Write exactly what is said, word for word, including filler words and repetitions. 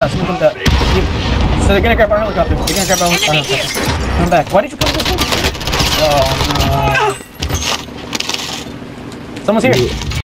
someone come back. So they're gonna grab our helicopter. They're gonna grab our, our helicopter. Come back. Why did you come this way? Oh no. Someone's here.